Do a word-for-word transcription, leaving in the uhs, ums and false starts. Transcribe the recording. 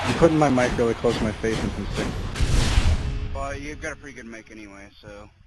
I'm putting my mic really close to my face and some sick. Well, you've got a pretty good mic anyway, so...